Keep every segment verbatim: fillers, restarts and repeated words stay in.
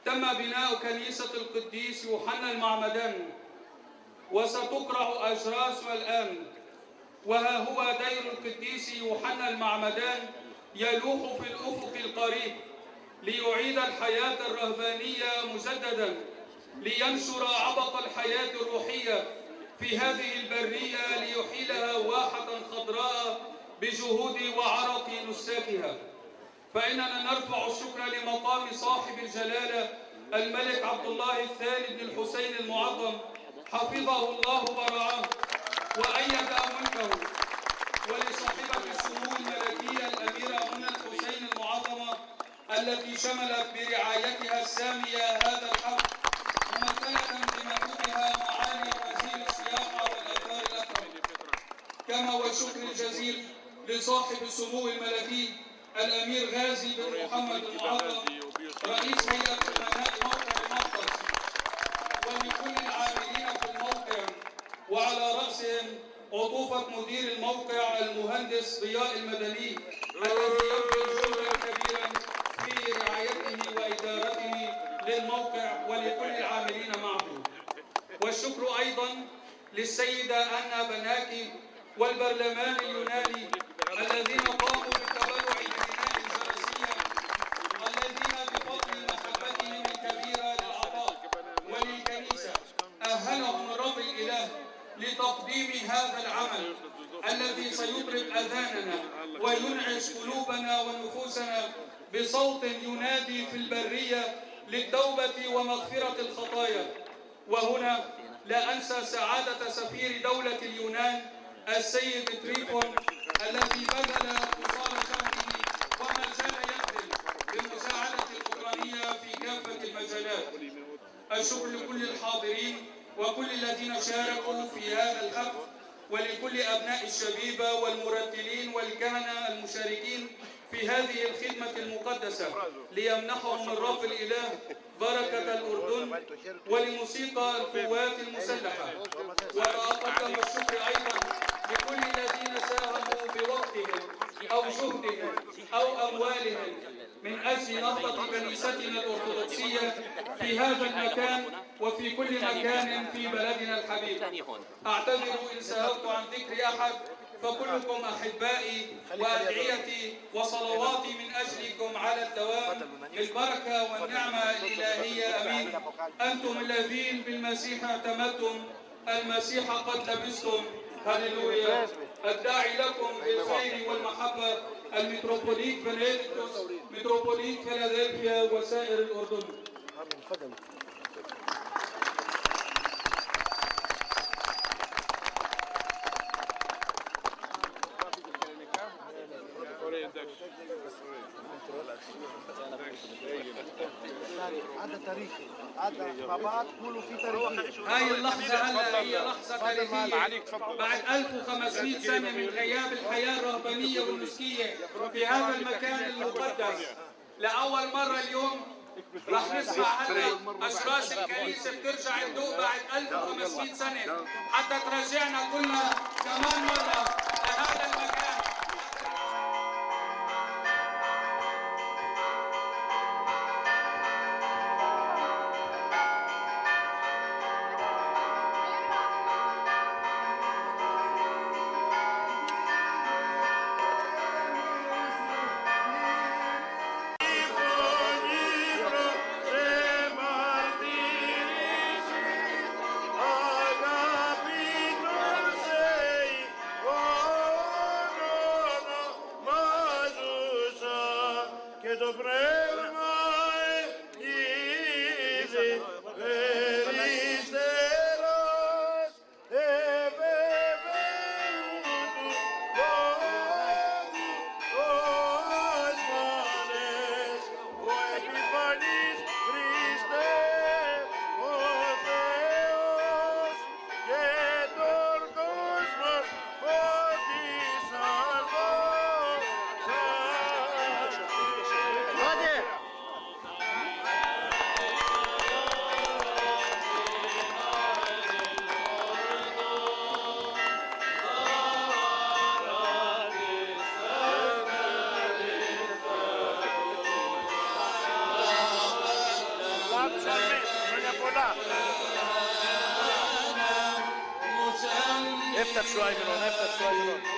تم بناء كنيسة القديس يوحنا المعمدان، وستقرع أجراسها الآن. وها هو دير القديس يوحنا المعمدان يلوح في الأفق القريب ليعيد الحياة الرهبانية مجددا، لينشر عبق الحياة الروحية في هذه البرية، ليحيلها واحة خضراء بجهود وعرق نساكها. فإننا نرفع الشكر لمقام صاحب الجلالة الملك عبد الله الثاني بن الحسين المعظم، حفظه الله ورعاه وأيد ملكه، ولصاحبة السمو الملكية الأميرة منى الحسين المعظمة التي شملت برعايتها السامية هذا الحفل، ممثلة بمكتوبها معالي وزير السياحة والآثار الأكرم. كما والشكر الجزيل لصاحب السمو الملكي الأمير غازي بن محمد المعظم رئيس هيئة أمناء موقع المقدس، ولكل العاملين في الموقع، وعلى رأسهم عطوفة مدير الموقع المهندس ضياء المدني الذي يبذل جهدا كبيرا في رعايته وإدارته للموقع ولكل العاملين معه. والشكر أيضا للسيدة أنا بناكي والبرلمان اليوناني الذين قاموا بالتبرع ببناء الجرسية، الذين بفضل محبتهم الكبيرة للعطاء وللكنيسة أهلهم الرب الإله لتقديم هذا العمل الذي سيطرب أذاننا وينعش قلوبنا ونفوسنا بصوت ينادي في البرية للتوبة ومغفرة الخطايا. وهنا لا أنسى سعادة سفير دولة اليونان السيد تريفون الذي بذل قصارى جهده وما زال يبذل بالمساعدة الأوكرانية في كافة المجالات. الشكر لكل الحاضرين وكل الذين شاركوا في هذا الحفل، ولكل أبناء الشبيبة والمرتلين والكهنة المشاركين في هذه الخدمة المقدسة، ليمنحهم الرب الإله بركة الأردن ولموسيقى القوات المسلحة. وأقدم الشكر أيضا لكل الذين ساهموا بوقتهم أو جهدهم أو أموالهم من أجل نهضة كنيستنا الأرثوذكسية في هذا المكان وفي كل مكان في بلدنا الحبيب. أعتذر إن سهوت عن ذكر أحد، فكلكم أحبائي، وأدعيتي وصلواتي من أجلكم على الدوام بالبركة والنعمة الإلهية. أمين. أنتم الذين بالمسيح اعتمدتم، المسيح قد لبستم. هللويا. الداعي لكم بالخير والمحبة المتروبوليت بنيدكتوس متروبوليت فيلادلفيا وسائر الأردن. هذا تاريخي، هذا بابات كله في تاريخي. هاي اللحظة هلا هي لحظة تاريخية بعد ألف وخمسمئة سنة من غياب الحياة الرهبانية والنسكية في هذا المكان المقدس. لأول مرة اليوم راح نسمع هلا أجراس الكنيسة بترجع تدوق بعد ألف وخمسمئة سنة حتى ترجعنا كلنا كمان مرة لهذا المكان. Oh افتح شوي من هون، افتح شوي من هون.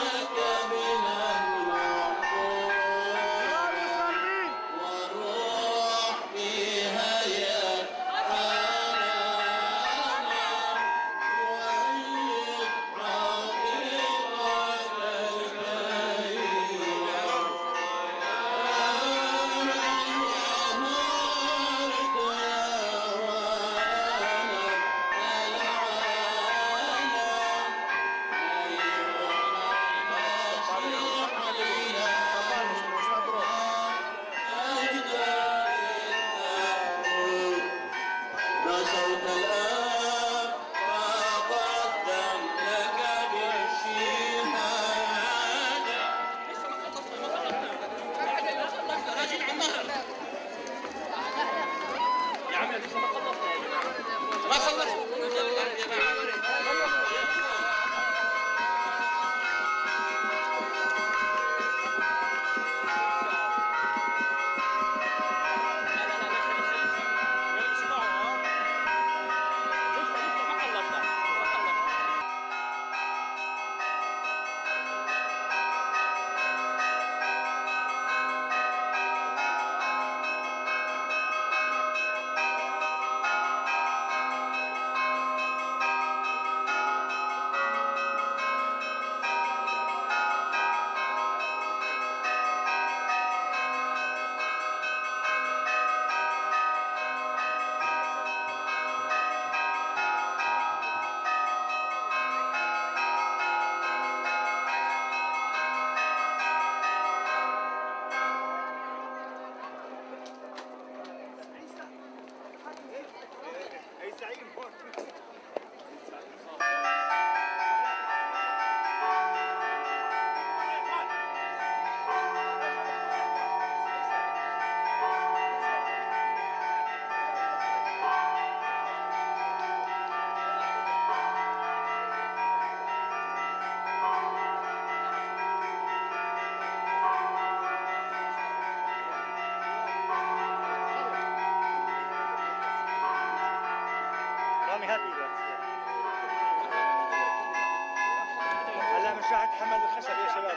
هلا مش راح اتحمل الخشب يا شباب،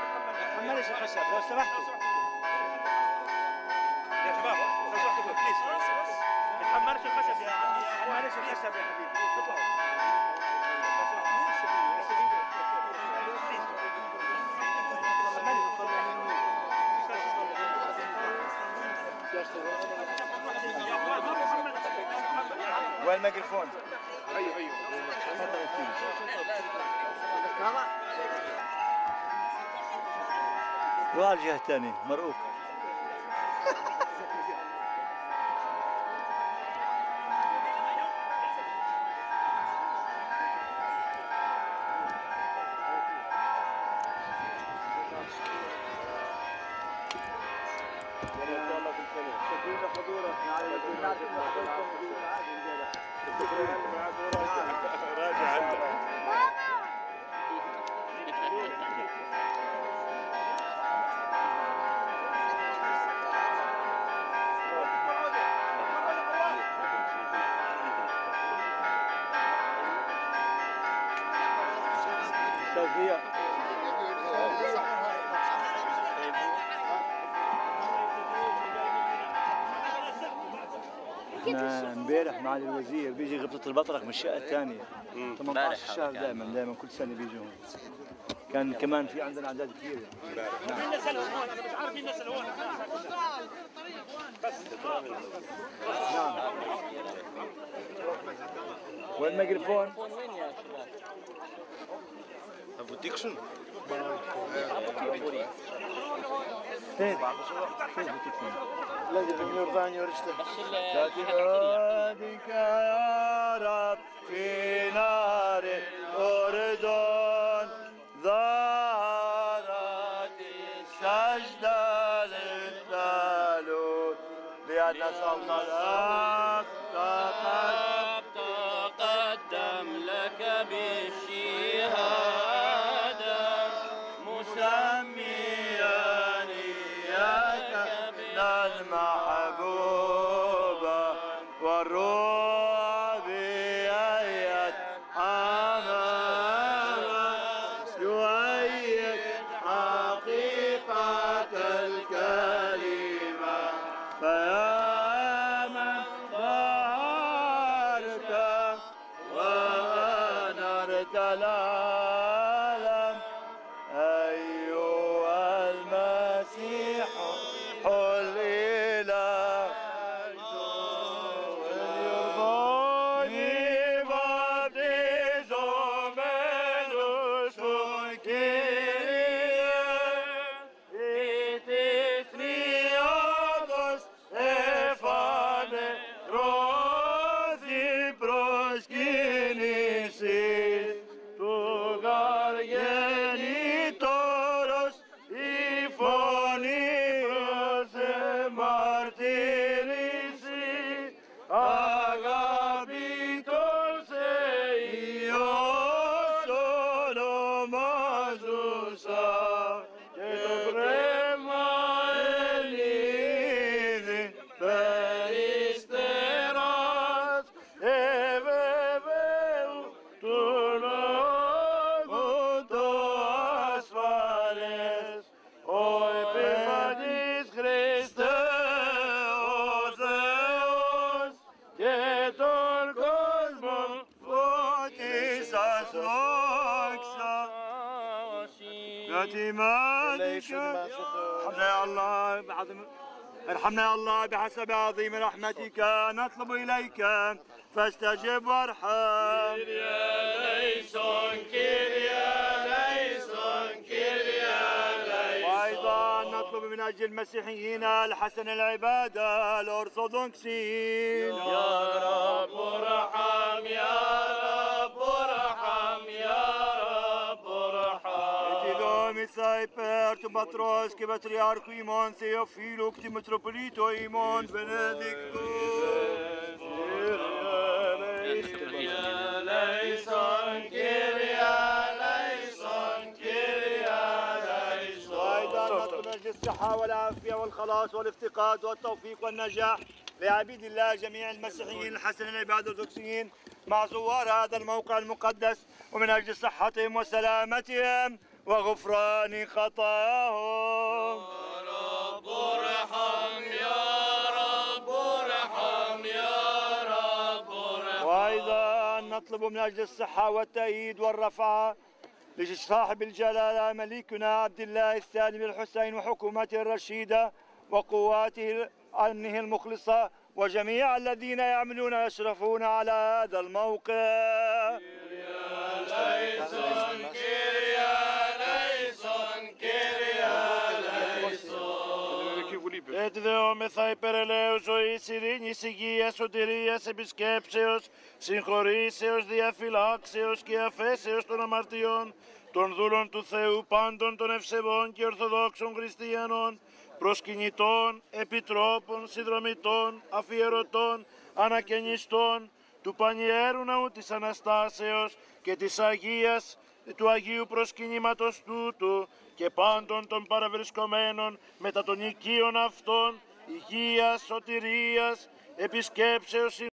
ما تحملش الخشب لو سمحتوا يا شباب، لو سمحتوا بليز ما تحملش الخشب يا عمي، ما تحملش الخشب يا حبيبي، اطلعوا. وين الميكروفون؟ ايوه ايوه روح على الجهة الثانية مرؤوك. احنا امبارح معالي الوزير بيجي غبطة البطرق من الشقة الثانية ثمانية عشر الشهر دائما دائما كل سنة بيجوا هون. كان كمان في عندنا اعداد كثيرة. مين نزلهم هون؟ انا مش عارف مين نزل هون. بس نعم. وين الميكروفون؟ وين يا شباب؟ ابو شنو؟ كيف؟ كيف بتكفي؟ لازم بنور ثاني ورشته. لا تناديك يا رب في نار الأردن ظهرت السجدة للثالوث لأن صوت الأب تقدم لك بالشهادة مسميا إياك المحبوبة العالم أيها المسيح حل إلى ارحمنا يا الله بعظيم ارحمنا يا الله بحسب عظيم رحمتك نطلب إليك فاستجب وارحم. كيريا ليسون كيريا ليسون كيريا ليسون. وأيضا نطلب من أجل المسيحيين الحسن العبادة الأرثوذكسيين. يا رب ارحم يا رب ارحم يا رب ارحم. Misai per tu patros che patriarco imon Theo filo che metropolito imon benedictus. Kyria eleison, Kyria eleison, Kyria eleison. وأيضا نطلب من الصحة والعافية والخلاص والافتقاد والتوفيق والنجاح لعبيد الله جميع المسيحيين الحسن العباد الأرثوذكسيين مع زوار هذا الموقع المقدس ومن أجل صحتهم وسلامتهم وغفران خطاياهم. يا رب ارحم يا رب ارحم يا رب ارحم. وأيضا نطلب من أجل الصحة والتأييد والرفعة لصاحب الجلالة ملكنا عبد الله الثاني بن الحسين وحكومته الرشيدة وقواته أمنه المخلصة وجميع الذين يعملون يشرفون على هذا الموقع. Εδεόμεθα υπερ ελέους ζωής, ειρήνης, υγείας, σωτηρίας, επισκέψεως, συγχωρήσεως, διαφυλάξεως και αφέσεως των αμαρτιών, των δούλων του Θεού πάντων των ευσεβών και ορθοδόξων χριστιανών, προσκυνητών, επιτρόπων, συνδρομητών, αφιερωτών, ανακαινιστών, του Πανιέρου Ναού της Αναστάσεως και της Αγίας, του Αγίου προσκυνήματος τούτου και πάντων των παραβρισκομένων μετά των οικείων αυτών, υγείας, σωτηρίας, επισκέψεως,